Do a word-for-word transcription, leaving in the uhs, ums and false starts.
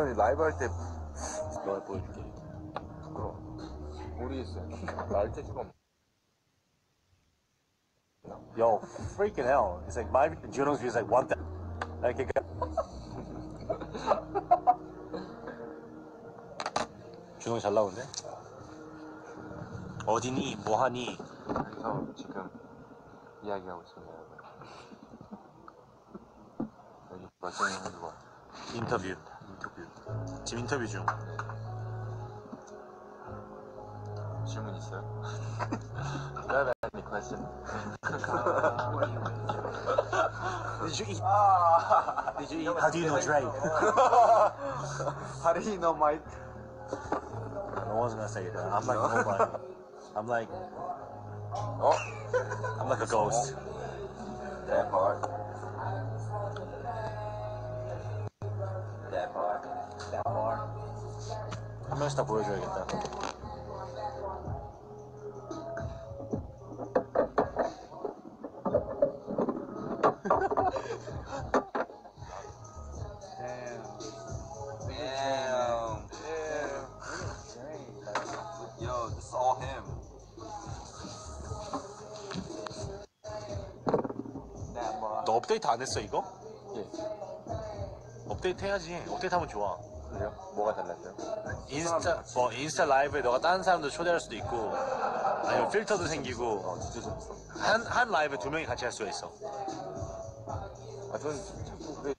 준영이 라이브 할 때 너 보여줄게. 부끄러워. 모르겠어요. 날 재주가 없네. Yo, freaking hell. It's like my Junong's view is like one thousand. Like it got... 준홍이 잘 나오는데? 어디니? 뭐하니? 그래서 지금 이야기하고 있습니다, 여러분. 여기 말씀해 하는 거. 인터뷰. 인터뷰. 지금 인터뷰 중. 질문 있어요? Do you have any question? Did you eat? Did you eat? How do you know Dre? How do you know Mike? No one's gonna say that. I'm like nobody. I'm like, 어? I'm like a ghost. That part. That part. That part. 한 명씩 다 보여줘야겠다. Damn. Damn. Yo, this is all him. That part. 너 업데이트 안 했어 이거? 예. 업데이트 해야지. 업데이트 하면 좋아. 그래요? 뭐가 달랐어요? 인스타 뭐 인스타 라이브에 너가 다른 사람들 초대할 수도 있고, 아니면 필터도 생기고, 어, 진짜 재밌어. 한 한 라이브에 두 명이 같이 할 수가 있어. 아, 저는 자꾸 왜